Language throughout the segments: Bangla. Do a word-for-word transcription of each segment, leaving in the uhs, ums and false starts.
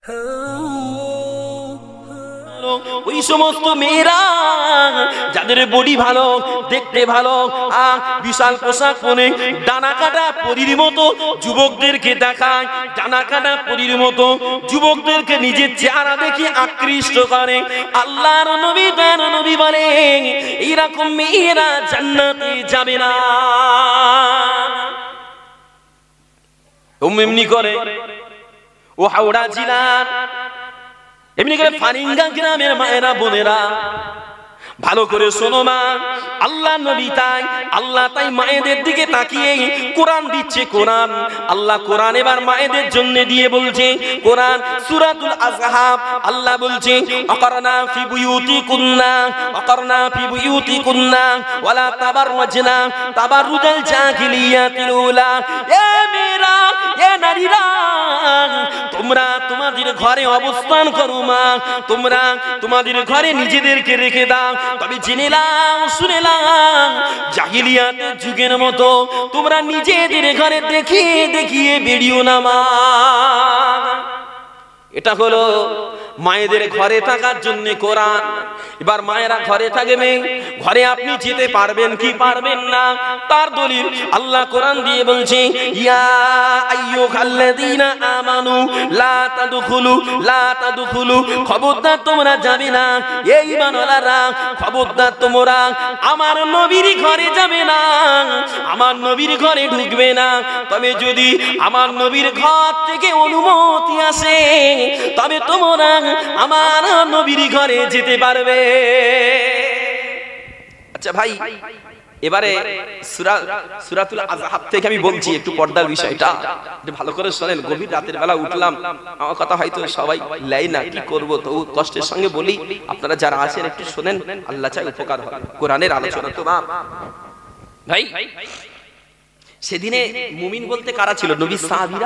ওই সমস্ত মেয়েরা যাদের বডি ভালো, দেখতে ভালো, আর বিশাল পোশাক পরে ডানা কাটা পরীর মতো যুবকদেরকে দেখায়, ডানা কাটা পরীর মতো যুবকদেরকে নিজের চেহারা দেখে আকৃষ্ট করে। আল্লাহর নবী তার নবী বলেন এইরকম মেয়েরা জান্নাতে যাবে না। এমনি করে ও হাওড়া জেলার এমনি করে ফারিঙ্গা গ্রামের মায়েরা বোনেরা ভালো করে শোনো মা, আল্লাহ নবী তাই আল্লাহ তাই মায়েদের দিকে তাকিয়ে কোরআন দিচ্ছে। কোরআন আল্লাহ কোরআন এবার মায়েদের জন্য দিয়ে বলছে। কোরআন সূরাতুল আযহাব আল্লাহ বলছে আকারনা ফি বুয়ুতিকুন্না আকারনা ফি বুয়ুতিকুন্না ওয়ালা তাবাররাজনা তাবাররুজাল জাহিলিয়াতিল উলা। এ মেয়েরা, এ নারীরা, তোমরা তোমাদের ঘরে অবস্থান করো মা, তোমরা তোমাদের ঘরে নিজেদেরকে রেখে দাও। তবে জেনে নাও, শুনে নাও, জাহিলিয়াতের যুগের মতো তোমরা নিজেদের ঘরে দেখিয়ে দেখিয়ে বেরিও না মা। এটা হলো মায়েদের ঘরে থাকার জন্য কোরআন। এবার মায়েরা ঘরে থাকবে, ঘরে আপনি যেতে পারবেন কি পারবেন না তার দলিল আল্লাহ কোরআন দিয়ে বলছে ইয়া আইয়ুহাল্লাযীনা আমানু লা তাদখুলু লা তাদখুলু, খবরদার তোমরা যাবে না, এই ঈমানওয়ালারা খবরদার তোমরা আমার নবীর ঘরে যাবে না, আমার নবীর ঘরে ঢুকবে না। তবে যদি আমার নবীর ঘর থেকে অনুমতি আসে তবে তোমরা আমার নবীর ঘরে যেতে পারবে। আচ্ছা ভাই, এবারে সূরাতুল আযহাব থেকে আমি বলছি একটু পর্দার বিষয়টা, একটু ভালো করে শোনেন। গভীর রাতের বেলা উঠলাম, আমার কথা হয়তো সবাই লাই না, কি করব, তো কষ্টের সঙ্গে বলি, আপনারা যারা আছেন একটু শোনেন, আল্লাহ চাই উপকার হবে। কোরআনের আলোচনা তো বাপ ভাই। সেদিনে মুমিন বলতে কারা ছিল? নবী সাহাবীরা।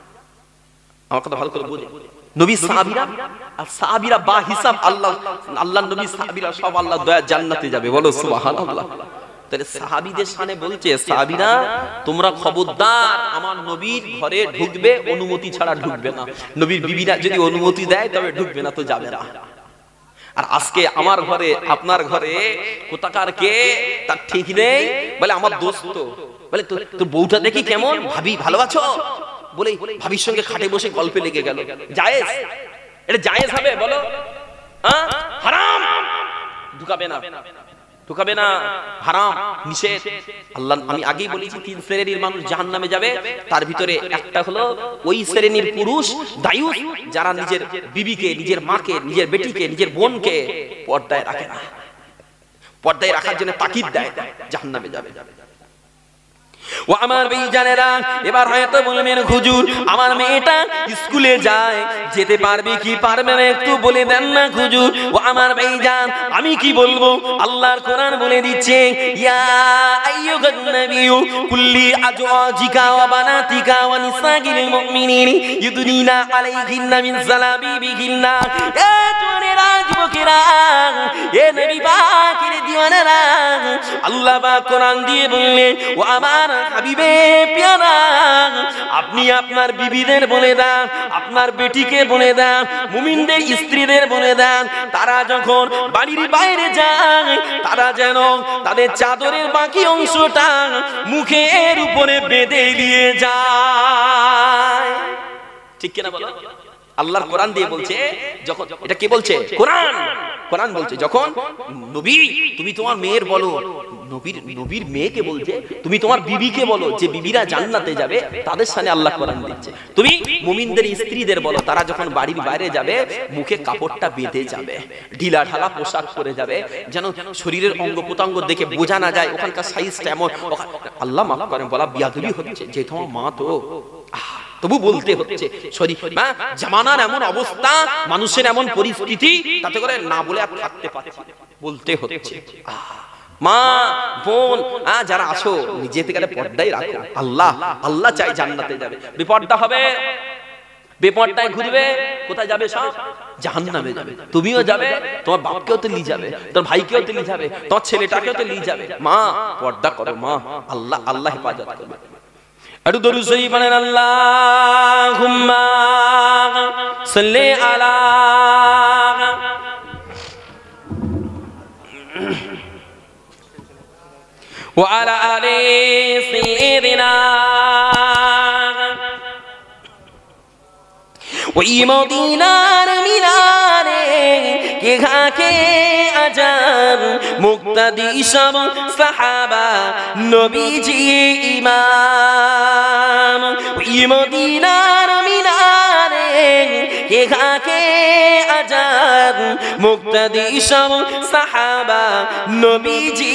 আমার কথা ভালো করে বুঝে, নবী সাহাবীরা আর সাহাবীরা বা হিসাব আল্লাহ আল্লাহ নবী সাহাবীরা সব আল্লাহ দয়া জান্নাতে যাবে, বলো সুবহানাল্লাহ। তাহলে সাহাবীদের শানে বলছে সাহাবীরা তোমরা খবরদার আমার নবীর ঘরে ঢুকবে, অনুমতি ছাড়া ঢুকবে না। নবীর বিবিরা যদি অনুমতি দেয় তবে ঢুকবে না, তো যাবে না। আর আজকে আমার ঘরে আপনার ঘরে কোথাকার কে তার ঠিক নেই, বলে আমার দোস্ত, বলে তোর বউটা দেখি কেমন, ভাবি ভালো আছো, বলে ভাবির সঙ্গে খাটে বসে গল্পে লেগে গেল। জায়েজ? এটা জায়েজ হবে বলো? হ্যাঁ, হারাম, ঢুকাবে না, ঢুকাবে না, হারাম, নিষেধ। আল্লাহ আমি আগেই বলেছি তিন শ্রেণীর মানুষ জাহান্নামে যাবে, তার ভিতরে একটা হলো ওই শ্রেণীর পুরুষ দায়ুস যারা নিজের বিবিকে, নিজের মাকে, নিজের বেটিকে, নিজের বোনকে পর্দায় রাখে না, পর্দায় রাখার জন্য তাকিদ দেয়, জাহান্নামে যাবে। ও আমার ভাইজানেরা, এবার হয়তো বলবেন হুজুর আমার মেয়েটা স্কুলে যায়, যেতে পারবে কি পারবে না একটু বলে দেন না হুজুর। ও আমার ভাইজান আমি কি বলবো, আল্লাহর কোরআন বলে দিচ্ছে ইয়া আইয়ুহান নাবিয়্যু কুল্লি আজওয়াজিকা ওয়া বানাতিকা ওয়া নিসাইল মুমিনিন ইউদনিনা আলাইহিন্না মিন জালাবিবিহিন্না। এ তোমরা যুবকেরা, এ নবী পাকের দিওয়ানারা, আল্লাহ পাক কোরআন দিয়ে বললেন ও আমার হাবিবে প্যারা, আপনি আপনার বিবিদের বলে দেন, আপনার বেটিকে বলে দেন, মুমিনদের স্ত্রীদের বলে দেন, তারা যখন বাড়ির বাইরে যায় তারা যেন তাদের চাদরের বাকি অংশটা মুখের উপরে বেঁধে দিয়ে যায়। ঠিক কিনা বলো? আল্লাহর কোরআন দিয়ে বলছে, যখন এটা কে বলছে? কোরআন। কোরআন বলছে যখন নবী তুমি তোমার মেয়ের বলো, নবীর নবীর মেয়েকে বলছে তুমি তোমার বিবিকে বলো যে বিবিরা জান্নাতে যাবে, তাদের সামনে আল্লাহ কোরআন দিচ্ছে। তুমি মুমিনদের স্ত্রীদের বলো তারা যখন বাড়ির বাইরে যাবে মুখে কাপড়টা বেঁধে যাবে, ঢিলা ঢালা পোশাক পরে যাবে, যেন শরীরের অঙ্গ প্রত্যঙ্গ দেখে বোঝা না যায় ওখানকার সাইজটা এমন। আল্লাহ মাফ করেন, বলা বিয়াদবি হচ্ছে, যে তোমার মা তো তবু বলতে হচ্ছে। শরীর জামানার এমন অবস্থা, মানুষের এমন পরিস্থিতি, তাতে করে না বলে আর থাকতে পারছি, বলতে হচ্ছে। মা বোন যারা আছো নিজে থেকে পর্দায় রাখো। আল্লাহ আল্লাহ চাই জান্নাতে যাবে, বেপর্দা হবে, বেপর্দায় ঘুরবে, কোথায় যাবে? সব জাহান্নামে যাবে। তুমিও যাবে, তোমার বাপকেও তো নিয়ে যাবে, তোর ভাইকেও তো নিয়ে যাবে, তোমার ছেলেটাকেও তো নিয়ে যাবে। মা পর্দা করো মা, আল্লাহ আল্লাহ হেফাজত করবে। একটু দরুদ শরীফ পড়েন, আল্লাহুম্মা সাল্লি আলা ওয়া আলা আলি সাইয়্যিদিনা। ওই মদিনার মিনারে কে খাকে আজাব, মুক্তাদি সব সাহাবা নবীজি ইমাম। ওই মদিনার মিনারে কে খাকে আজাব, মুক্তাদি সব সাহাবা নবীজি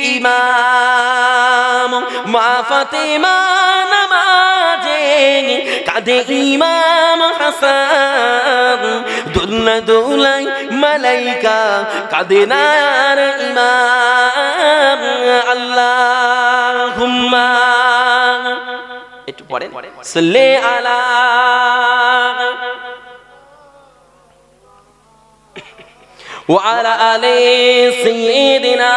ইমাম। মা ফাতেমা নামাজে কাঁদে ইমাম হাসান, দোলনা দোলাই মালাইকা কাঁদে নার ইমাম। আল্লাহুম্মা একটু পড়েন, সাল্লি আলা ওয়া আলা আলি সাইয়্যিদিনা।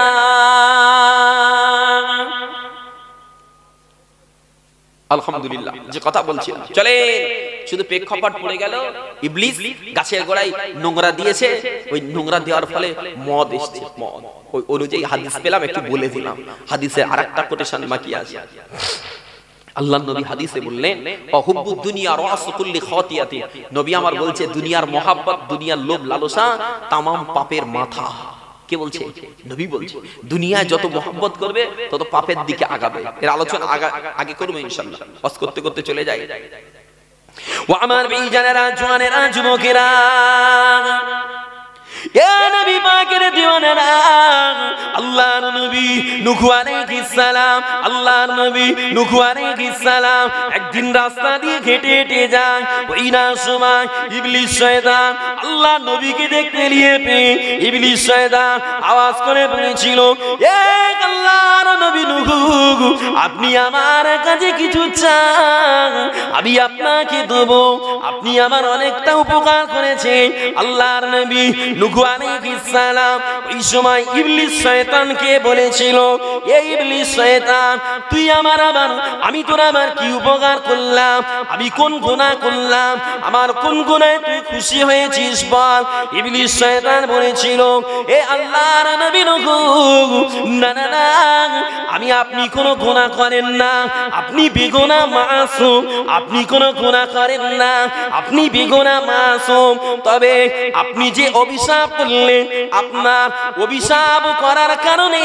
আলহামদুলিল্লাহ, যে কথা বলছিলাম চলে শুধু প্রেক্ষাপট পড়ে গেল। ইবলিস গাছের গোড়ায় নোংরা দিয়েছে, ওই নোংরা দেওয়ার ফলে মদ এসছে, মদ ওই অনুযায়ী হাদিস পেলাম, একটু বলে দিলাম। হাদিসে আরেকটা কোটেশন বাকি আছে। আল্লাহর নবী হাদিসে বললেন, অহুব্বুদ দুনিয়া রাসু কুল্লি খাতিয়াতি, নবী আমার বলছে দুনিয়ার মহাব্বত, দুনিয়ার লোভ লালসা তামাম পাপের মাথা। কে বলছে? নবী বলছে। দুনিয়ায় যত মহব্বত করবে তত পাপের দিকে আগাবে। এর আলোচনা আগে করব ইনশাআল্লাহ, ওয়াজ করতে করতে চলে যাই। ও আমার ভাইজানেরা, জওয়ানেরা, যুবকেরা, এ নবী পাকের দিওয়ানেরা, আল্লাহর নবী নূহ আলাইহিস সালাম, আল্লাহর নবী নূহ আলাইহিস সালাম একদিন রাস্তা দিয়ে হেঁটে হেঁটে যায়। ওই না সময় ইবলিস শয়তান আল্লাহর নবীকে দেখতে নিয়ে পেয়ে ইবলিস শয়তান আওয়াজ করে বলেছিল, এ আল্লাহর নবী নূহ, আপনি আমার কাছে কিছু চান, আমি আপনাকে দেব, আপনি আমার অনেকটা উপকার করেছেন। আল্লাহর নবী নূহ আলাইহিস সালাম ওই সময় ইবলিস শয়তানকে বলেছিল, এই ইবলিস শয়তান, তুই আমার আবার আমি তোর আবার কি উপকার করলাম, আমি কোন গুনাহ করলাম, আমার কোন গুনাহে তুই খুশি হয়েছিস বল। ইবলিস শয়তান বলেছিল, এ আল্লাহর নবী নূহ, না না না, আমি আপনি কোনো গুনাহ করেন না, আপনি বেগুনাহ মাসুম, আপনি কোনো গুনাহ করেন না, আপনি বেগুনাহ মাসুম। তবে আপনি যে অভিশাপ করলেন, আপনার অভিশাপ করার কারণে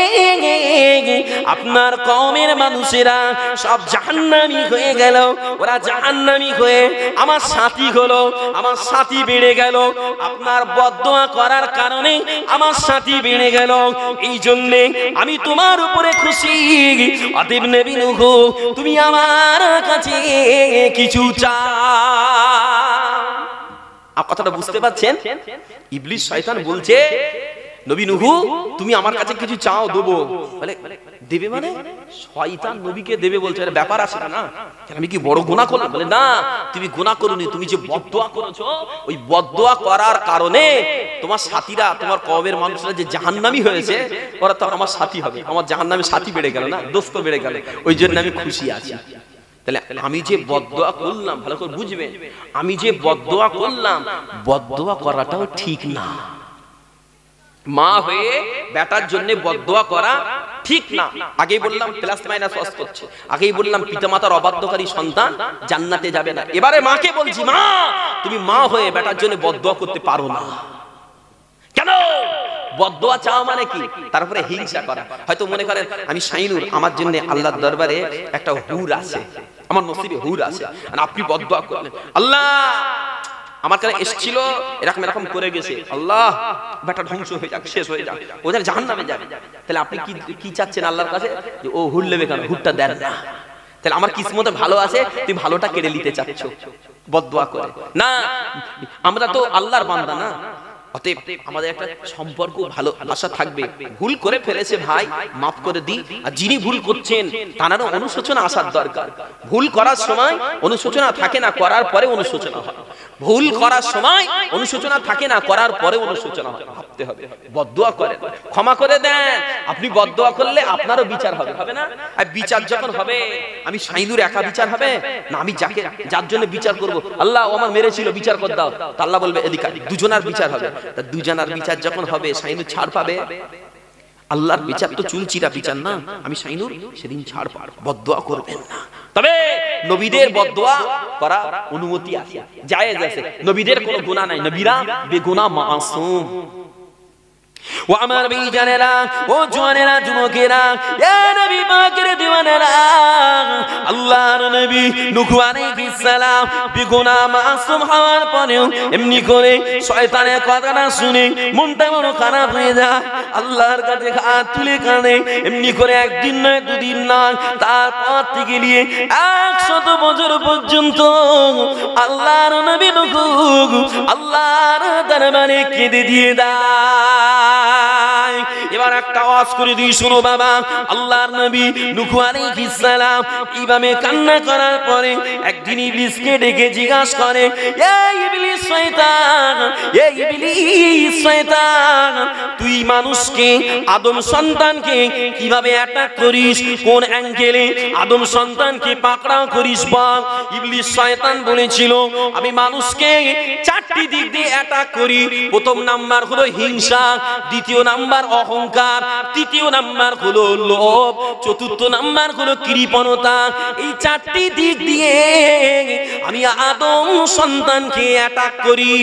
আপনার কওমের মানুষেরা সব জাহান্নামী হয়ে গেল, ওরা জাহান্নামী হয়ে আমার সাথী হলো, আমার সাথী বেড়ে গেল। আপনার বদদোয়া করার কারণে আমার সাথী বেড়ে গেল, এই জন্য আমি তোমার উপরে খুশি। অতএব নবী নূহ, তুমি আমার কাছে কিছু চাও। আপ কথাটা বুঝতে পারছেন? ইবলিস শয়তান বলছে, নবী নূহ, তুমি আমার কাছে কিছু চাও, দেবো। বলে দেবে মানে? শয়তান নবীকে দেবে বলছে, এর ব্যাপার আছে না, আমি কি বড় গুনাহ করলাম? বলে না, তুমি গুনাহ করোনি, তুমি যে বদদোয়া করেছো, ওই বদদোয়া করার কারণে তোমার সাথীরা, তোমার কওমের মানুষরা যে জাহান্নামী হয়েছে, ওরা তো আমার সাথী হবে, আমার জাহান্নামী সাথী বেড়ে গেল না, দোস্ত বেড়ে গেল, ওই জন্য আমি খুশি আছি। তাহলে আমি যে বদদোয়া করলাম, ভালো করে বুঝবেন, আমি যে বদদোয়া করলাম, বদদোয়া করাটাও ঠিক না। মা হয়ে বেটার জন্য বদদোয়া করা ঠিক না। আগেই বললাম প্লাস মাইনাস ওয়াজ করছে, আগেই বললাম পিতামাতার অবাধ্যকারী সন্তান জান্নাতে যাবে না। এবারে মাকে বলছি, মা তুমি মা হয়ে বেটার জন্য বদদোয়া করতে পারো না কেন? বদদোয়া চাওয়া মানে কি? তারপরে হিংসা করা। হয়তো মনে করেন আমি শাইনুর, আমার জন্য আল্লাহর দরবারে একটা হুর আছে, আমার নসিবে হুর আছে, আর আপনি বদদোয়া করলেন, আল্লাহ আমার কাছে এসেছিল এরকম এরকম করে গেছে, আল্লাহ বেটা ধ্বংস হয়ে যাক, শেষ হয়ে যাক, ওদের জাহান্নামে যাবে। তাহলে আপনি কি কি চাচ্ছেন আল্লাহর কাছে? যে ও হুর নেবে কেন, হুরটা দেন না। তাহলে আমার কিসমতে ভালো আছে, তুমি ভালোটা কেড়ে নিতে চাচ্ছ বদদোয়া করে। না, আমরা তো আল্লাহর বান্দা না, অতএব আমাদের একটা সম্পর্ক ভালোবাসা থাকবে। ভুল করে ফেলেছে ভাই, মাফ করে দিই। আর যিনি ভুল করছেন তারও অনুশোচনা আসার দরকার। ভুল করার সময় অনুশোচনা থাকে না, করার পরে অনুশোচনা হয়। ভুল করার সময় অনুশোচনা থাকে না, করার পরে অনুশোচনা হয়। ভাবতে করতে হবে। বদদুয়া করেন, ক্ষমা করে দেন। আপনি বদদুয়া করলে আপনারও বিচার হবে, হবে না? আর বিচার যখন হবে, আমি শাহিনুর একা বিচার হবে না, আমি যাকে যার জন্য বিচার করব, আল্লাহ ও আমার মেরেছিল বিচার করে দাও, তা আল্লাহ বলবে এদিকে দুজনার বিচার হবে। তা দুজনার বিচার যখন হবে শাহিনুর ছাড় পাবে? আল্লাহর বিচার তো চুলচিরা বিচার না, আমি শাহিনুর সেদিন ছাড় পাবো। বদদুয়া করবেন না, তবে নবীদের বদদুয়া করা অনুমতি আছে, জায়েজ আছে। নবীদের কোনো গুনাহ নাই, নবীরা বেগুনাহ মাসুম। ও আমার ভাইজানেরা, ও জওয়ানেরা, যুবকেরা, এ নবী পাকের দিওয়ানেরা, আল্লাহর নবী নূহ আলাইহিস সালাম বেগুনাহ মাসুম হওয়ার পরেও এমনি করে শয়তানের কথাটা শুনে মনটা বড় খারাপ হয়ে যায়, আল্লাহর কাছে হাত তুলে কাঁদে। এমনি করে একদিন নয়, দুদিন নয়, তারপর থেকে নিয়ে একশত বছর পর্যন্ত আল্লাহর নবী নূহ আল্লাহর দরবারে কেঁদে দিয়ে দেয়। এবার একটা আওয়াজ করে দিই, শোনো বাবা, আল্লাহর নবী নূহ আলাইহিস সালাম এইভাবে কান্না করার পরে একদিন ইবলিসকে ডেকে জিজ্ঞাসা করে, এই ইবলিস শয়তান, এই ইবলিস শয়তান, তুই মানুষকে, আদম সন্তানকে কিভাবে অ্যাটাক করিস, কোন অ্যাঙ্গেলে আদম সন্তানকে পাকড়াও করিস বল। ইবলিস শয়তান বলেছিল, আমি মানুষকে চারটি দিক দিয়ে অ্যাটাক করি। প্রথম নাম্বার হলো হিংসা, দ্বিতীয় নাম্বার অহংকার, তৃতীয় নাম্বার হলো লোভ, চতুর্থ নাম্বার হলো কৃপণতা। এই চারটি দিক দিয়ে আমি আদম সন্তানকে অ্যাটাক করি।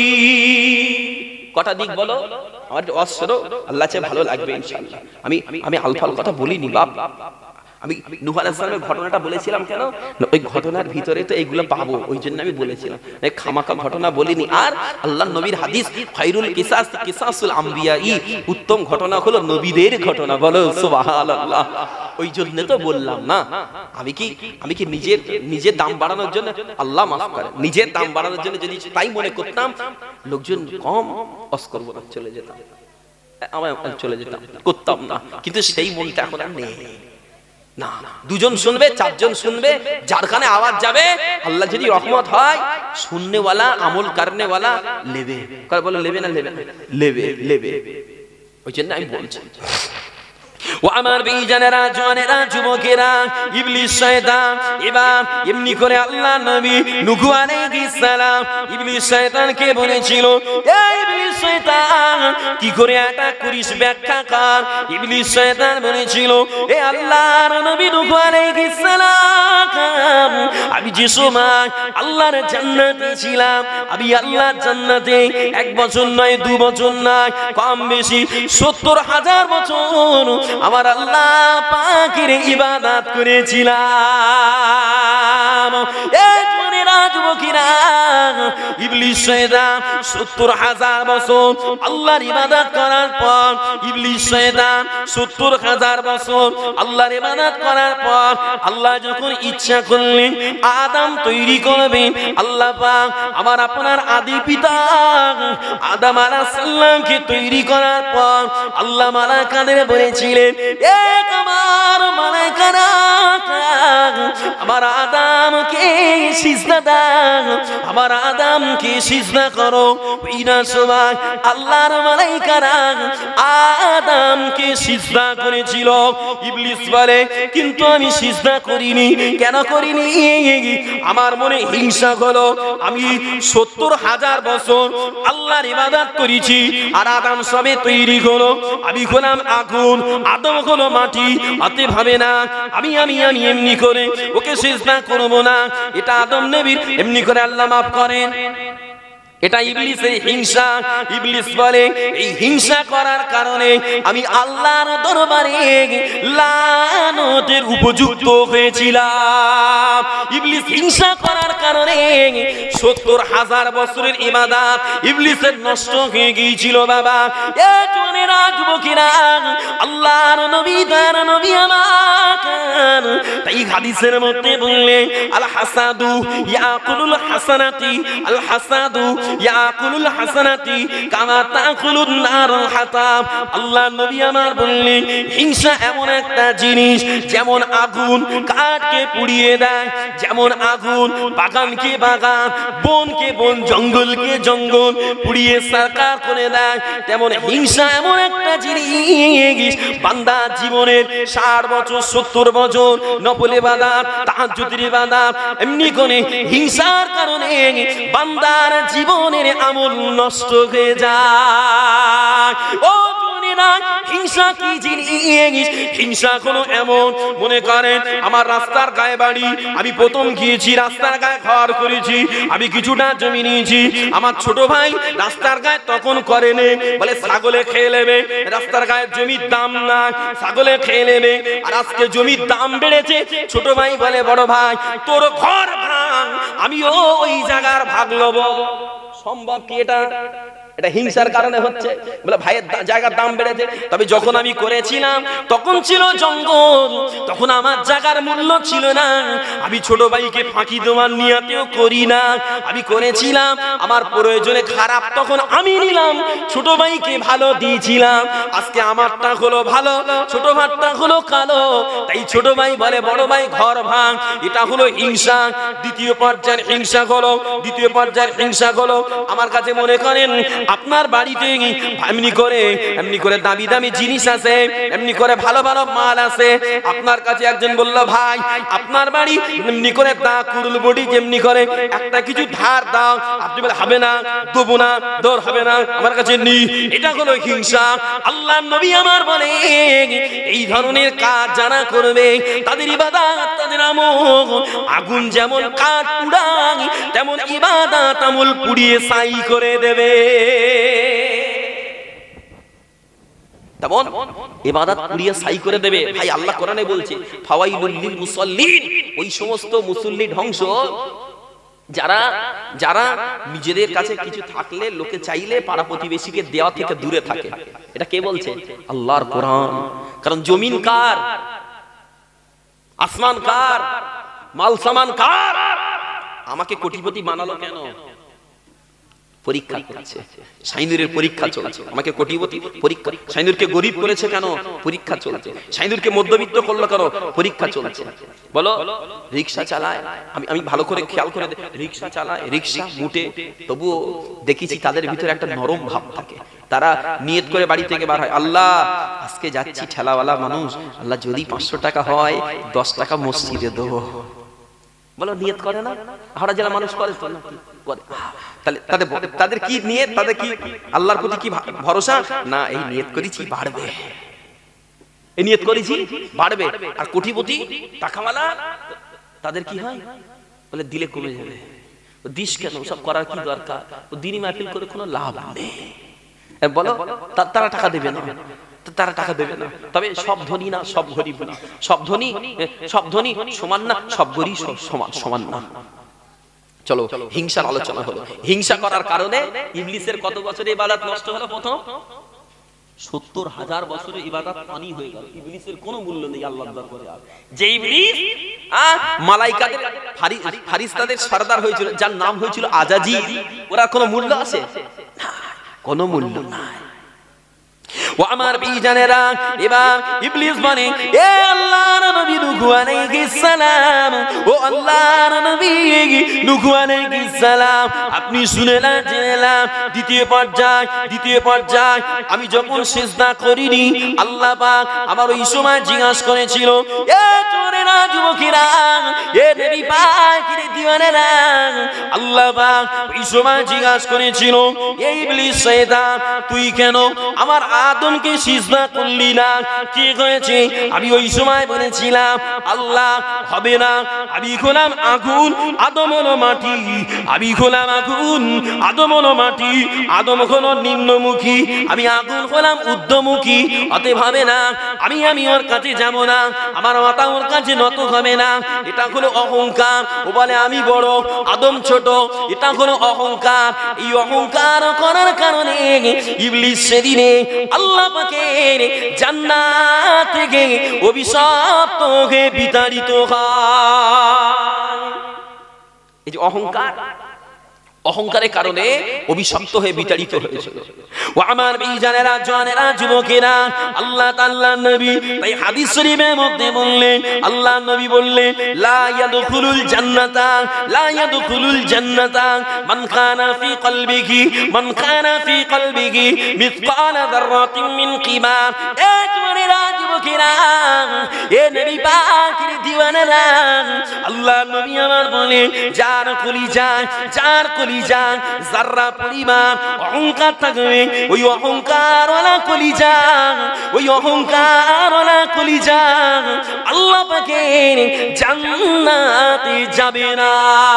কটা দিক বলো? আমার অসর আল্লাহ চাই ভালো লাগবে ইনশাআল্লাহ। আমি আমি আলফাল কথা বলিনি বাপ, আমি নূহ আলাইহিস সালামের ঘটনাটা বলেছিলাম কেন, ওই ঘটনার ভিতরে তো এইগুলো পাবো, ওই জন্য আমি বলেছিলাম, এই খামাকা ঘটনা বলিনি। আর আল্লাহর নবীর হাদিস খায়রুল কিসাস কিসাসুল আমবিয়াই, উত্তম ঘটনা হলো নবীদের ঘটনা, বলো সুবহানাল্লাহ। ওই জন্য তো বললাম না, আমি কি আমি কি নিজের নিজের দাম বাড়ানোর জন্য, আল্লাহ মাফ করে, নিজের দাম বাড়ানোর জন্য যদি তাই মনে করতাম, লোকজন কম অস করবো না, চলে যেতাম, আমার চলে যেতাম, করতাম না। কিন্তু সেই মনটা এখন আর নেই না। দুজন শুনবে, চারজন শুনবে, যার কানে আওয়াজ যাবে, আল্লাহ যদি রহমত হয়, শুননেওয়ালা আমল করনেওয়ালা লেবে, বলো লেবে না লেবে, লেবে লেবে। ওই জন্য আমি বলছি, ও আমার ভাইজানেরা, জওয়ানেরা, যুবকেরা, ইবলিস শয়তান এবার এমনি করে আল্লাহর নবী নূহ আলাইহিস সালাম ইবলিস শয়তানকে বলেছিল, এই ইবলিস শয়তান কি করে অ্যাটাক করিস, ব্যাখ্যা কর। ইবলিস শয়তান বলেছিল, এ আল্লাহর নবী নূহ আলাইহিস সালাম, আমি যে সময় আল্লাহর জান্নাতে ছিলাম, আমি আল্লাহর জান্নাতে এক বছর নয়, দু বছর নয়, কম বেশি সত্তর হাজার বছর আমার আল্লাহ পাকের ইবাদত করেছিলাম। এই জওয়ানেরা, যুবকেরা, ইবলিস শয়তান সত্তর হাজার বছর আল্লাহর ইবাদত করার পর, ইবলিস শয়তান সত্তর হাজার বছর আল্লাহর ইবাদত করার পর, আল্লাহ যখন ইচ্ছা করলেন আদম তৈরি করবেন, আল্লাহ পাক আমার আপনার আদি পিতা আদম আলাইহিস সালামকে তৈরি করার পর আল্লাহ মালায়েকাদের বলেছিলেন, এক আমার মালায়েকারা আমার আদমকে সিজদা দাও, আমার আদমকে সিজদা করো। ইনা সময় আল্লাহর মালায়েকারা আদমকে সিজদা করেছিল। ইবলিস বলে, কিন্তু আমি সিজদা করিনি। কেন করিনি? আমার মনে হিংসা হলো, আমি সত্তর হাজার বছর আল্লাহর ইবাদত করেছি, আর আদম সবে তৈরি হলো, আমি হলাম আগুন, আদম হলো মাটি, অতএব ভাবে না আমি আমি আমি এমনি করে ওকে সিজদা করব না। এটা আদম নবীর এমনি করে আল্লাহ মাফ করেন। এটা ইবলিসের হিংসা। ইবলিস বলে, এই হিংসা করার কারণে আমি আল্লাহর দরবারে লানতের উপযুক্ত হয়েছিলাম। ইবলিস হিংসা করার কারণে সত্তর হাজার বছরের ইবাদত ইবলিসের নষ্ট হয়ে গিয়েছিল বাবা। এ জওয়ানেরা, যুবকেরা, আল্লাহর নবী তার নবী আমার তাই হাদিসের মধ্যে বললেন, আল হাসাদু ইয়াকুলুল হাসানাতি, আল হাসাদু ইয়াকুলুল হাসানাতি কামা তাকুলুন নারুল হাতাব। আল্লাহ নবী আমার বললেন হিংসা এমন একটা জিনিস যেমন আগুন কাঠকে পুড়িয়ে দেয়, যেমন আগুন বাগানকে বাগান, বনকে বন, জঙ্গলকে জঙ্গল পুড়িয়ে সারকার করে দেয়, তেমন হিংসা এমন একটা জিনিস বান্দা জীবনের ষাট বছর সত্তর বছর নফল ইবাদত তাহাজ্জুদের ইবাদত এমনি করে হিংসার কারণে বান্দার জীবনের আমল নষ্ট হয়ে যায়। ও না, হিংসা কি জিনিস? হিংসা হলো এমন, মনে করেন আমার রাস্তার গায়ে বাড়ি, আমি প্রথম গিয়েছি রাস্তার গায়ে ঘর করেছি, আমি কিছুটা জমি নিয়েছি, আমার ছোট ভাই রাস্তার গায়ে তখন করেনি, বলে ছাগলে খেয়ে নেবে, রাস্তার গায়ে জমির দাম না, ছাগলে খেয়ে নেবে, আর আজকে জমির দাম বেড়েছে, ছোট ভাই বলে বড় ভাই তোর ঘর ভাঙ, আমিও ওই জায়গার ভাগ লব। সম্ভব কি এটা? এটা হিংসার কারণে হচ্ছে। বলে ভাইয়ের জায়গার দাম বেড়েছে, তবে যখন আমি করেছিলাম তখন ছিল জঙ্গল, তখন আমার জায়গার মূল্য ছিল না, আমি ছোট ভাইকে ফাঁকি দেওয়ার নিয়তেও করি না, আমি করেছিলাম আমার প্রয়োজনে খারাপ, তখন আমি নিলাম, ছোট ভাইকে ভালো দিয়েছিলাম, আজকে আমারটা হলো ভালো, ছোট ভাইটা হলো কালো, তাই ছোট ভাই বলে বড় ভাই ঘর ভাঙ। এটা হলো হিংসা। দ্বিতীয় পর্যায়ের হিংসা হলো, দ্বিতীয় পর্যায়ের হিংসা হলো আমার কাছে মনে করেন আপনার বাড়িতে এমনি করে এমনি করে দামি দামি জিনিস আছে, এমনি করে ভালো ভালো মাল আছে, আপনার কাছে একজন বলল ভাই আপনার বাড়ি এমনি করে দা কুরুল বডি যেমনি করে একটা কিছু ধার দাও, আপনি বলে হবে না, দেবো না, দর হবে না, আমার কাছে নেই, এটা হলো হিংসা। আল্লাহ নবী আমার বলে এই ধরনের কাজ যারা করবে তাদের ইবাদত তাদের আমল আগুন যেমন কাঠ পুড়ায় তেমন ইবাদত আমল পুড়িয়ে ছাই করে দেবে। তেমন ইবাদত পুড়িয়ে ছাই করে দেবে। ভাই আল্লাহ কোরআনে বলছে ফাওয়াইলুল লিল মুসাল্লিন, ওই সমস্ত মুসল্লি ধ্বংস যারা যারা নিজেদের কাছে কিছু থাকলে লোকে চাইলে পাড়া প্রতিবেশীকে দেওয়া থেকে দূরে থাকে। এটা কে বলছে? আল্লাহর কোরআন। কারণ জমিন কার? আসমান কার? মাল সামান কার? আমাকে কোটিপতি বানালো কেন? পরীক্ষা করছে, সাইনুরের পরীক্ষা চলছে, আমাকে কোটিপতি পরীক্ষা, সাইনুরকে গরিব করেছে কেন? পরীক্ষা চলছে, সাইনুরকে মধ্যবিত্ত করলো কেন? পরীক্ষা চলছে। বলো রিকশা চালায়, আমি আমি ভালো করে খেয়াল করে রিকশা চালায়, রিকশা মুটে, তবুও দেখেছি তাদের ভিতরে একটা নরম ভাব থাকে, তারা নিয়ত করে বাড়ি থেকে বার হয়, আল্লাহ আজকে যাচ্ছি ঠেলাওয়ালা মানুষ, আল্লাহ যদি পাঁচশো টাকা হয় দশ টাকা মসজিদে দেবো। বলো নিয়ত করে না? হাওড়া জেলা মানুষ করে তো না? করে। তাহলে তাদের তাদের কি নিয়ত, তাদের কি আল্লাহর প্রতি কি ভরসা? না এই নিয়ত করেছি বাড়বে, এই নিয়ত করেছি বাড়বে। আর কোটিপতি টাকাওয়ালা তাদের কি হয়? বলে দিলে কমে যাবে, দিস কেন, সব করার কি দরকার, ও দিনই মাহফিল করে কোনো লাভ নেই। বলো তারা টাকা দেবে না, তারা টাকা দেবে না। তবে সব ধনী না, সব গরিব না, সব ধনী সব ধনী সমান না, সব গরিব সমান সমান না। চলো হিংসার আলোচনা হলো। হিংসা করার কারণে ইবলিসের কত বছরের ইবাদত নষ্ট হলো? প্রথম সত্তর হাজার বছরের ইবাদত পানি হয়ে গেল। ইবলিসের কোনো মূল্য নেই আল্লাহর দরবারে। যে ইবলিস মালাইকাদের ফারিস্তাদের সরদার হয়েছিল, যার নাম হয়েছিল আজাজিল, ওরা কোনো মূল্য আছে? কোনো মূল্য নাই। ও আমার বিজানেরা, এবার ইবলিস বলে এ আল্লাহর নবী নূহ আলাইহিস সালাম, ও আল্লাহর নবী নূহ আলাইহিস সালাম, আপনি শুনে না জেনে না। দ্বিতীয় পর্যায় দ্বিতীয় পর্যায় আমি যখন সিজদা করিনি, আল্লাহ পাক আমার ওই সময় জিজ্ঞাসা করেছিল এ চোরেরা, যুবকেরা, এ নবী পাকের দিওয়ানেরা, আল্লাহ পাক ওই সময় জিজ্ঞাসা করেছিল এই ইবলিস শয়তান তুই কেন আমার আদমকে সিজদা করলি না? কি হয়েছে? আমি ওই সময় বলেছিলাম আল্লাহ হবে না, আমি হলাম আগুন, আদম হলো মাটি, আমি হলাম আগুন, আদম হলো মাটি, আদম হলো নিম্নমুখী, আমি আগুন হলাম ঊর্ধ্বমুখী, অতএব হবে না, আমি আমি ওর কাছে যাব না, আমার মাথা ওর কাছে নত হবে না। এটা হলো অহংকার। ও বলে আমি বড়, আদম ছোট, এটা হলো অহংকার। এই অহংকার করার কারণে ইবলিস সেদিনে আল্লাহ পাকের জান্নাত থেকে অভিশপ্ত হয়ে বিতাড়িত হয়। এই যে অহংকার, অহংকারের কারণে অভিশপ্ত হয়ে বিতাড়িত হয়েছিল। ও আমার ভাইজানেরা, জওয়ানেরা, যুবকেরা, আল্লাহ তাআলা নবী তাই হাদিস শরীফের মধ্যে বললেন, আল্লাহ নবী বললেন, লা ইয়াদখুলুল জান্নাতা লা ইয়াদখুলুল জান্নাতা মান কানা ফি কলবিহি মান কানা ফি কলবিহি মিসকালা যাররাতিন মিন কিবার। এ জওয়ানেরা, যুবকেরা, এ নবী পাকের দিওয়ানারা, আল্লাহ নবী আমার বলে, যার কলিজায় যার কলিজায় যাররা পরিমাণ অহংকার থাকবে, ওই অহংকারওয়ালা কলিজা ওই অহংকারওয়ালা কলিজা আল্লাহ পাকের জান্নাতে যাবে না।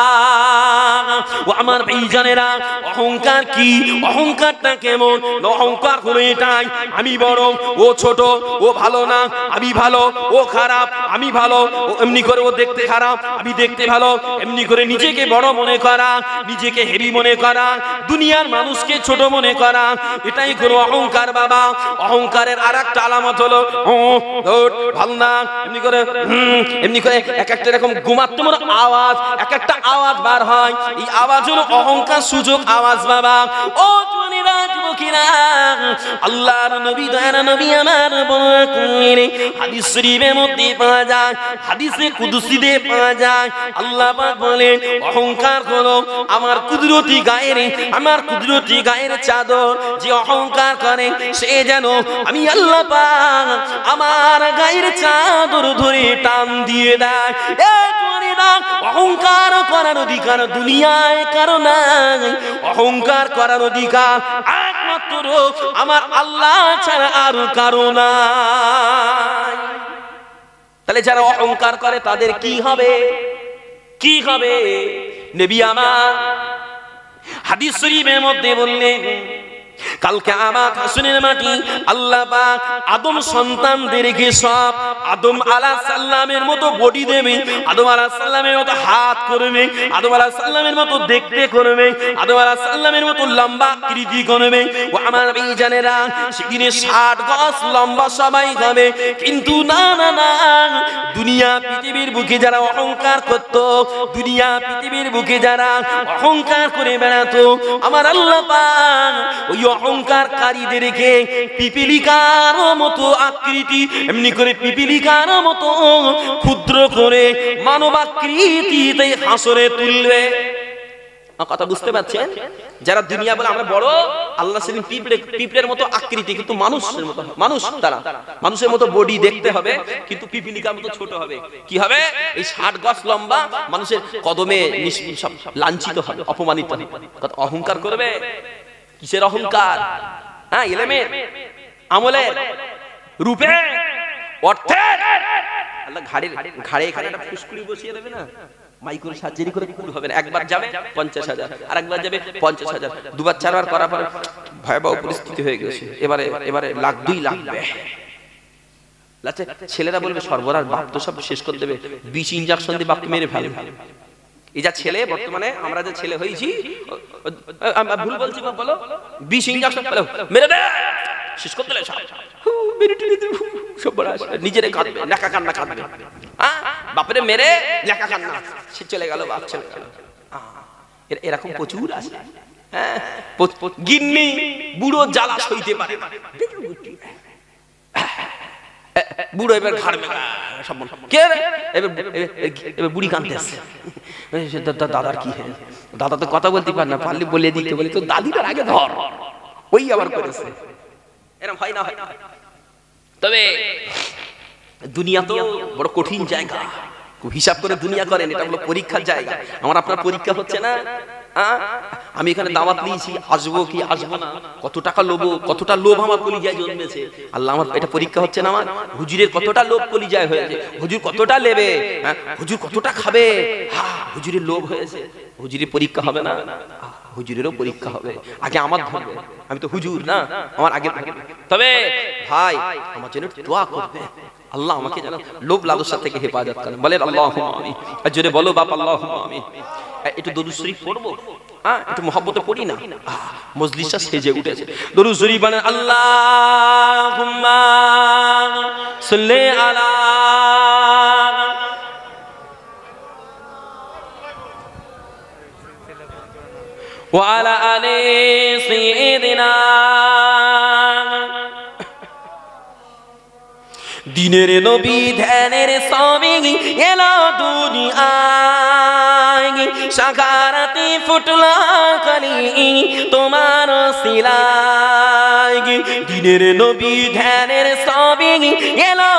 ও আমার ভাইজানেরা, অহংকার কি? অহংকারটা কেমন? অহংকার হলো এটাই, আমি বড়, ও ছোট, ও ভালো না, আমি ভালো, ও খারাপ, আমি ভালো, ও এমনি করে ও দেখতে খারাপ, আমি দেখতে ভালো, এমনি করে নিজেকে বড় মনে করা, নিজেকে হেভি মনে করা, দুনিয়ার মানুষকে ছোট মনে করা, এটাই হলো অহংকার। বাবা, অহংকারের আর একটা আলামত হলো ভালো না, এমনি করে এমনি করে এক একটা এরকম গুমাত্মর আওয়াজ, এক একটা আওয়াজ বার হয়, এই আওয়াজ হলো অহংকার সূচক আওয়াজ। বাবা, ও জওয়ানেরা, যুবকেরা, আল্লাহর নবী দয়ার নবী আমার বলেন, হাদিস শরীফের মধ্যে পাওয়া যায়, হাদিসে কুদসিতে পাওয়া যায়, আল্লাহ পাক বলেন, অহংকার হলো আমার কুদরতি গায়ের আমার কুদরতি গায়ের চাদর। যে অহংকার করে সে যেন আমি আল্লাহ পাক আমার গায়ের চাদর ধরে টান দিয়ে দেয়। এ জওয়ানেরা, অহংকার করার অধিকার দুনিয়ায় কারো নাই। অহংকার করার অধিকার একমাত্র আমার আল্লাহ ছাড়া আর কারো নাই। তাহলে যারা অহংকার করে তাদের কি হবে? কি হবে? নবী আমার হাদিস শরীফের মধ্যে বললেন, কালকে আমার হাসনের মাটি আল্লাহ পাক আদম সন্তানদেরকে সব আদম আলাইহিস সালামের মতো বডি দেবে, আদম আলাইহিস সালামের মতো হাত করবে, আদম আলাইহিস সালামের মতো দেখতে করবে, আদম আলাইহিস সালামের মতো লম্বা আকৃতি করবে। ও আমার ভাইজানেরা, সেদিনে ষাট গজ লম্বা সবাই হবে, কিন্তু না না না, দুনিয়া পৃথিবীর বুকে যারা অহংকার করত, দুনিয়া পৃথিবীর বুকে যারা অহংকার করে বেড়াতো, আমার আল্লাহ পাক ওই অহংকারকারীদেরকে পিপিলিকার মতো আকৃতি, এমনি করে পিপিলিকার মতো ক্ষুদ্র করে মানব আকৃতিতে হাসরে তুলবে। কথা বুঝতে পারছেন? যারা দুনিয়া বলে আমরা বড়, আল্লাহ সেদিন পিঁপড়ে পিঁপড়ের মতো আকৃতি, কিন্তু মানুষের মতো মানুষ, তারা মানুষের মতো বডি দেখতে হবে, কিন্তু পিপিলিকার মতো ছোট হবে। কি হবে? এই ষাট গজ লম্বা, মানুষের কদমে লাঞ্ছিত হবে, অপমানিত হবে। অহংকার করবে। কিসের অহংকার? হ্যাঁ, ইলমের, আমলের, রূপে, অর্থের। আল্লাহ ঘাড়ের ঘাড়ে এখানে একটা ফুসকুড়ি বসিয়ে দেবে না, মাইক্রো সার্জারি করে কুল হবে না। একবার যাবে পঞ্চাশ হাজার, আর একবার যাবে পঞ্চাশ হাজার, দুবার চারবার করার পরে ভয়াবহ পরিস্থিতি হয়ে গেছে, এবারে এবারে লাখ দুই লাগবে। ছেলেরা বলবে সর্বরার, বাপ তো সব শেষ করে দেবে, বিষ ইনজেকশন দিয়ে বাপকে মেরে ফেলে। এই যা ছেলে বর্তমানে আমরা যে ছেলে হয়েছি, ভুল বলছি বলো, বিষ ইনজেকশন মেরে দে, শেষ করতে নিজেরে কাঁদবে, লেখা কান্না কাঁদবে, বাপরে মেরে লেখা কান্না, সে চলে গেল, বাপ চলে গেল। এরকম প্রচুর আছে। হ্যাঁ, গিন্নি বুড়ো জ্বালা সইতে পারে, বুড়ো এবার ঘাড় মেলা সব কে রে, এবার বুড়ি কাঁদতে আসছে, দাদার কি হয়, দাদা তো কথা বলতে পারে না, পারলে বলে দিতে বলে, তো দাদিটার আগে ধর, ওই আবার করেছে। এরকম হয় না, হয় না। তবে দুনিয়া তো বড় কঠিন জায়গা, হিসাব করে দুনিয়া করেন, এটা হলো পরীক্ষার জায়গা। আমার আপনার পরীক্ষা হচ্ছে না, আমি এখানে দাওয়াত নিয়েছি, আসবো কি আসবো না, কত টাকা লোভ, কতটা লোভ আমার কলিজায় জন্মেছে। আল্লাহ, আমার এটা পরীক্ষা হচ্ছে না? আমার হুজুরের কতটা লোভ কলিজায় হয়েছে, হুজুর কতটা নেবে, হুজুর কতটা খাবে, হুজুরের লোভ হয়েছে। হুজুরের পরীক্ষা হবে না? হুজুরেরও পরীক্ষা হবে, আগে আমার ধরবে, আমি তো হুজুর না, আমার আগে। তবে ভাই, আমার জন্য দোয়া করবে, আল্লাহ আমাকে যেন লোভ লালসা থেকে হেফাজত করেন। বলেন আল্লাহুম্মা আমিন। আর জোরে বলো বাপ আল্লাহুম্মা আমিন। একটু দরুদ শরীফ পড়বো, হ্যাঁ, একটু মহব্বতে পড়ি না, মজলিসটা সেজে উঠেছে। দরুদ শরীফ বলেন, আল্লাহুম্মা সাল্লি আলা ওয়া আলা আলি সাইয়্যিদিনা। দিনের নবী ধ্যানের স্বামী এলো দুনিয়ায়, সাকারাতে ফুটলো কলি তোমার সিলাই। দিনের নবী ধ্যানের স্বামী এলো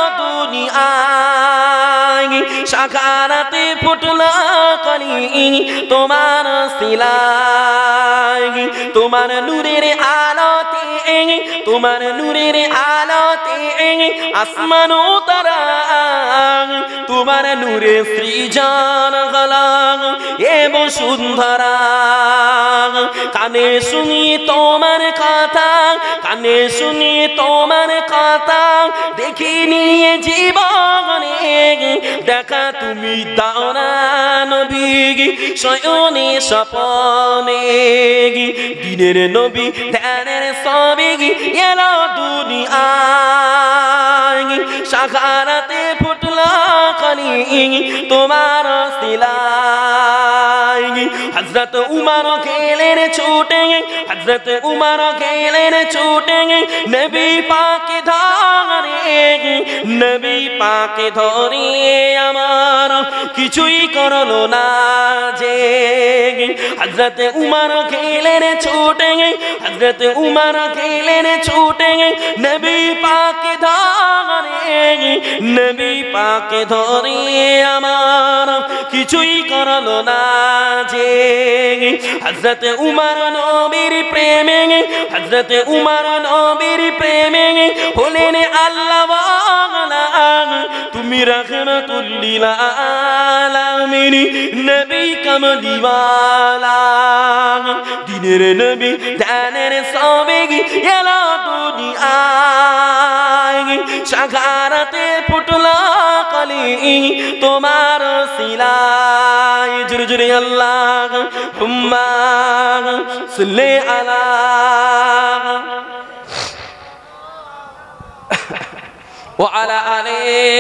দুনিয়ায়, সাকারাতে ফুটলো কলি তোমার সিলাই। তোমার নূরের আলোতে, তোমার নূরের আলোতে আসমান তারা, তোমার নূরে সৃজন গলা এ বসুন্ধরা। কানে শুনি তোমার কথা, কানে শুনি তোমার কথা, দেখি নিয়ে জীবনে দেখা তুমি দাও না নবী শয়নে স্বপনে। দিনের নবী ধ্যানের স্বামী এলো দুনিয়ায়, সাকারাতে ফুটলো কলি তোমার সিলাই। হযরত উমর গেলেন ছুটে, হযরত উমর গেলেন ছুটে নবী পাকে ধরে, নবী পাকে ধরে আমার কিছুই করলো না যে। হযরত উমর গেলেন ছুটে, হযরত উমর গেলেন ছুটে নবী পাকে ধরে, নবী পাকে ধরে আমার কিছুই করলো না যে। হযরত উমর নবীর প্রেমে, হযরত উমর নবীর প্রেমে হলেন আল্লাহ ওয়ালা, তুমি রাহমাতুল লিল আলামিন নবী কামলি ওয়ালা। দিনের নবী ধ্যানের স্বামী এলো দুনিয়ায়, সাকারাতে ফুটলো কলি তোমার সিলাই। জোরে জোরে আল্লাহুম্মা সাল্লি আলা। ওয়া আলা আলি।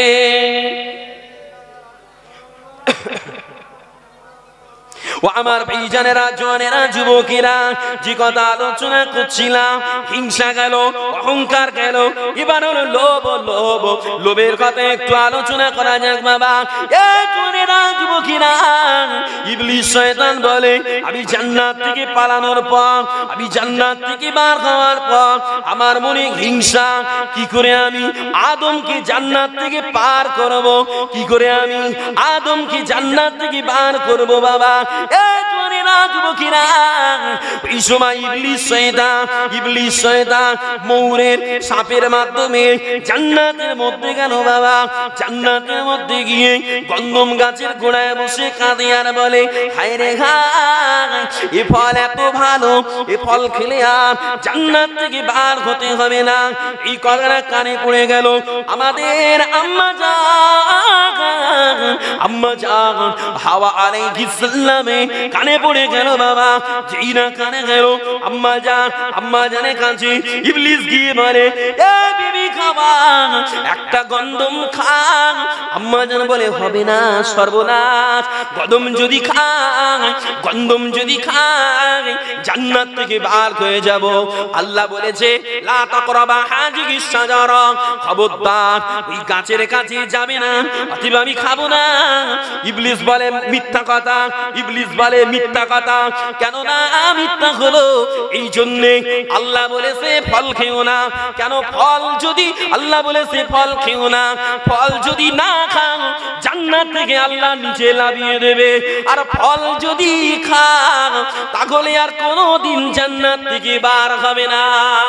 ও আমার ভাইজানেরা, জওয়ানেরা, যুবকেরা, যে কথা আলোচনা করছিলাম, হিংসা গেল, অহংকার গেল, এবার হলো লোভ। লোভ লোভের কথা একটু আলোচনা করা যাক বাবা। এ জওয়ানেরা, যুবকেরা, ইবলিস শয়তান বলে আমি জান্নাত থেকে পালানোর পর, আমি জান্নাত থেকে বার হওয়ার পর আমার মনে হিংসা, কি করে আমি আদমকে জান্নাত থেকে পার করব, কি করে আমি আদমকে জান্নাত থেকে বার করব বাবা। যুবকেরা, এই সময় ইবলিস শয়তান, ইবলিস শয়তান ময়ূরের সাপের মাধ্যমে জান্নাতের মধ্যে গেল বাবা। জান্নাতের মধ্যে গিয়ে গন্ধম গাছের গোড়ায় বসে কাঁদে আর বলে হায় রে হায়, এ ফল এত ভালো, এ ফল খেলে আর জান্নাত থেকে বার হতে হবে না। এই কথাটা কানে পড়ে গেল আমাদের আম্মা জান, আম্মা জান হাওয়া আলাইহিস সালামে কানে পড়ে গেল বাবা। যেই না কানে গেল আম্মা জান, আম্মা জানে কাছে ইবলিস গিয়ে বলে এ বিবি খাবা, একটা গন্ধম খা। আম্মা জান বলে হবে না, সর্বনাশ, গন্ধম যদি খাই, গন্ধম যদি খাই জান্নাত থেকে বার হয়ে যাব। আল্লাহ বলেছে লা তাকরাবা হাযিহিস শাজারা, খবরদার ওই গাছের কাছে যাবে না, অতএব আমি খাবো না। ইবলিস বলে মিথ্যা কথা, ইবলিস বলে মিথ্যা কথা। কেন না মিথ্যা হলো এই জন্য আল্লাহ বলেছে ফল খেও না। কেন ফল যদি আল্লাহ বলেছে ফল খেও না, ফল যদি না খাও জান্নাত থেকে আল্লাহ নিচে নামিয়ে দেবে। আর ফল যদি খাও তাহলে আর কোনোদিন জান্নাত থেকে বার হবে না।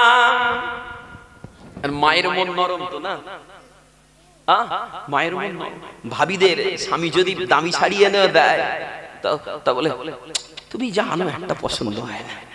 আর মায়ের মন নরম তো না, মায়ের মন ভাবিদের স্বামী যদি দামি শাড়ি এনে দেয় তা বলে তুমি জানো একটা পছন্দ হয় না,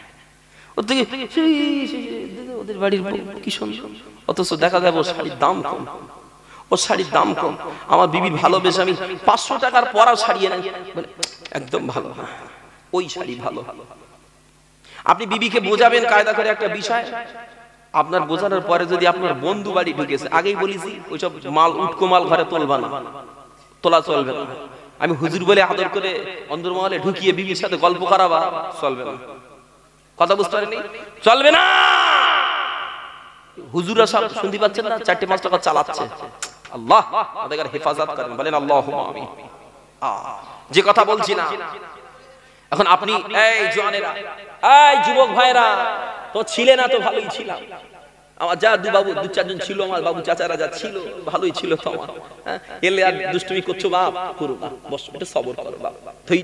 ওদের বাড়ির কি সুন্দর, অথচ দেখা যাবে ওর শাড়ির দাম কম, ওর শাড়ির দাম কম। আমার বিবি ভালোবেসে আমি পাঁচশো টাকার পরাও শাড়ি এনে বলে একদম ভালো না, ওই শাড়ি ভালো। আপনি বিবিকে বোঝাবেন কায়দা করে একটা বিষয়, আপনার বোঝানোর পরে যদি আপনার বন্ধু বাড়ি ঢুকেছে, আগেই বলেছি ওইসব মাল উটকো মাল ঘরে তোলবা না, তোলা চলবে না। আমি হুজুর বলে আদর করে অন্দরমহলে ঢুকিয়ে বিবির সাথে গল্প করাবা চলবে না। কথা বুঝতে পারেননি? চলবে না। হুজুরা সব শুনতে পাচ্ছেন না, চারটে পাঁচ টাকা চালাচ্ছে। আল্লাহ আমাদের হেফাজত করেন, বলেন আল্লাহুম্মা আমিন। যে কথা বলছি না, এখন আপনি এই জওয়ানেরা, এই যুবক ভাইরা, তো ছিলে না তো ভালোই ছিলাম, আমার যা দু বাবু দু চারজন ছিল, আমার বাবু চাচারা যা ছিল ভালোই ছিল তো আমার, হ্যাঁ এলে আর দুষ্টুমি করছো বাপ, করো না, বস একটু সবর করো বাপ, ধৈর্য